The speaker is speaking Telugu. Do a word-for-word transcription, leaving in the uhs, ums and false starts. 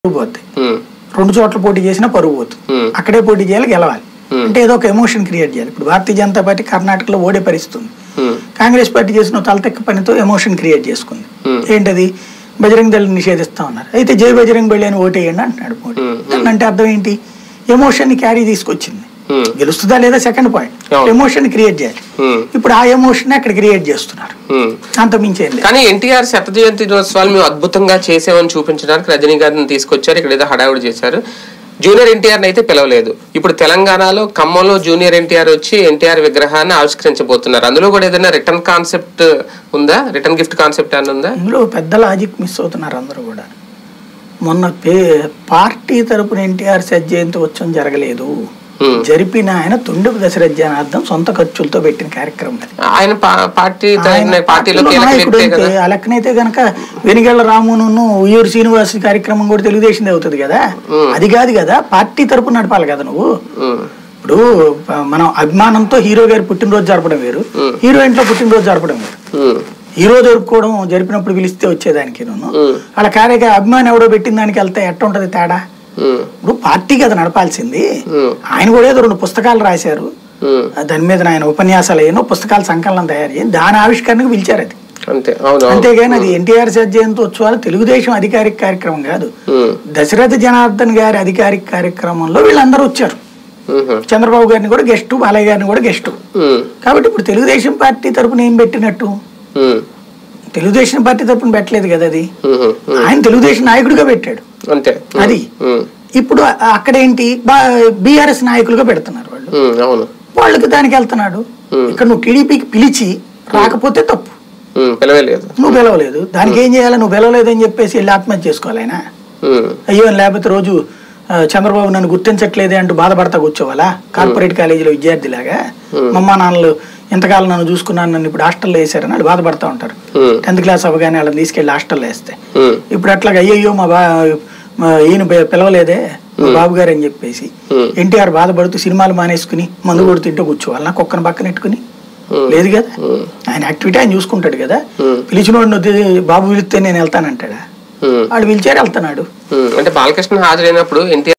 పోతాయి. రెండు చోట్ల పోటీ చేసినా పరుగు పోతుంది. అక్కడే పోటీ చేయాలి, గెలవాలి అంటే ఏదో ఒక ఎమోషన్ క్రియేట్ చేయాలి. ఇప్పుడు భారతీయ జనతా పార్టీ కర్ణాటకలో ఓడే పరిస్థితుంది. కాంగ్రెస్ పార్టీ చేసిన తలతెక్క పనితో ఎమోషన్ క్రియేట్ చేసుకుంది. ఏంటది? బజరంగ్ దళ్ నిషేధిస్తా ఉన్నారు, అయితే జై బజరంగ్ బలి అని ఓటేయండి అంటున్నాడు మోడీ. అంటే అర్థం ఏంటి? ఎమోషన్ ని క్యారీ తీసుకొచ్చింది. గెలుస్తుందా లేదా సెకండ్ పాయింట్, ఎమోషన్ క్రియేట్ చేయాలి. ఇప్పుడు ఆ ఎమోషన్ అక్కడ క్రియేట్ చేస్తున్నారు, అంత మించేది. కానీ ఎన్టీఆర్ శత జయంతి దినోత్సవాలు మేము అద్భుతంగా చేసామని చూపించడానికి రజనీ గారిని తీసుకొచ్చారు, ఇక్కడ ఏదో హడావుడి చేశారు. జూనియర్ ఎన్టీఆర్ అయితే పిలవలేదు. ఇప్పుడు తెలంగాణలో ఖమ్మంలో జూనియర్ ఎన్టీఆర్ వచ్చి ఎన్టీఆర్ విగ్రహాన్ని ఆవిష్కరించబోతున్నారు. అందులో కూడా ఏదైనా రిటర్న్ కాన్సెప్ట్ ఉందా? రిటర్న్ గిఫ్ట్ కాన్సెప్ట్ అని ఉందా? అందులో పెద్ద లాజిక్ మిస్ అవుతున్నారు అందరూ కూడా. మొన్న పే పార్టీ తరపున ఎన్టీఆర్ శత జయంతి ఉత్సవం జరగలేదు, జరిపిన ఆయన తొండపు దశరథ జనార్దన్ సొంత ఖర్చులతో పెట్టిన కార్యక్రమం. ఆయన పార్టీ ఆ లెక్కనైతే గనక వెనిగళ్ల రామును ఉయ్యూరు శ్రీనివాస్ కార్యక్రమం కూడా తెలుగుదేశం అవుతుంది కదా. అది కాదు కదా, పార్టీ తరపున నడపాలి కదా నువ్వు. ఇప్పుడు మనం అభిమానంతో హీరో గారి పుట్టినరోజు జరపడం వేరు, హీరోయిన్ లో పుట్టినరోజు జరపడం వేరు. హీరో జరుపుకోవడం జరిపినప్పుడు పిలిస్తే వచ్చేదానికి నువ్వు అలా కార్యక అభిమానం ఎవడో పెట్టిన దానికి వెళ్తే ఎట్ట ఉంటది తేడా? ఇప్పుడు పార్టీ కదా నడపాల్సింది. ఆయన కూడా ఏదో రెండు పుస్తకాలు రాశారు, దాని మీద ఆయన ఉపన్యాసాలు అయ్యాను, పుస్తకాల సంకలనం తయారు చేసి దాని ఆవిష్కరణకు పిలిచారు. అది అంతేగాని అది ఎన్టీఆర్ శత జయంతి ఉత్సవాలు తెలుగుదేశం అధికారిక కార్యక్రమం కాదు. దశరథ జనార్దన్ గారి అధికారిక కార్యక్రమంలో వీళ్ళందరూ వచ్చారు. చంద్రబాబు గారిని కూడా గెస్టు, బాలయ్య గారిని కూడా గెస్టు. కాబట్టి ఇప్పుడు తెలుగుదేశం పార్టీ తరపున ఏం పెట్టినట్టు? తెలుగుదేశం పార్టీ తరపున పెట్టలేదు కదా, అది ఆయన తెలుగుదేశం నాయకుడిగా పెట్టాడు. అది ఇప్పుడు అక్కడేంటి బీఆర్ఎస్ నాయకులుగా పెడుతున్నారు వాళ్ళు, వాళ్ళకి దానికి వెళ్తున్నాడు. ఇక్కడ నువ్వు టీడీపీకి పిలిచి రాకపోతే తప్పు, నువ్వు పిలవలేదు, దానికి ఏం చేయాలి? నువ్వు పిలవలేదని చెప్పేసి వెళ్ళి ఆత్మహత్య చేసుకోవాలి ఆయన. అయ్యో లేకపోతే రోజు చంద్రబాబు నన్ను గుర్తించట్లేదే అంటూ బాధపడతా కూర్చోవాలా? కార్పొరేట్ కాలేజీలో విద్యార్థిలాగా మమ్మా నాన్నలు ఎంతకాలం నన్ను చూసుకున్నాను, నన్ను ఇప్పుడు హాస్టల్లో వేసారని వాళ్ళు బాధపడతా ఉంటారు. టెన్త్ క్లాస్ అవ్వగానే వాళ్ళని తీసుకెళ్లి హాస్టల్లో వేస్తే ఇప్పుడు అట్లాగా అయ్యయ్యో మా బా ఈయన పిలవలేదే బాబు గారు అని చెప్పేసి ఎన్టీఆర్ బాధపడుతూ సినిమాలు మానేసుకుని మందు కొడు తింటూ కూర్చోవాలి నాకు ఒక్కని పక్కన పెట్టుకుని? లేదు కదా, ఆయన యాక్టివిటీ ఆయన చూసుకుంటాడు కదా. పిలిచిన వాడిని బాబు పిలిస్తే నేను వెళ్తానంటాడా? వాడు పిలిచారు వెళ్తున్నాడు. అంటే బాలకృష్ణ హాజరైనప్పుడు ఎన్టీఆర్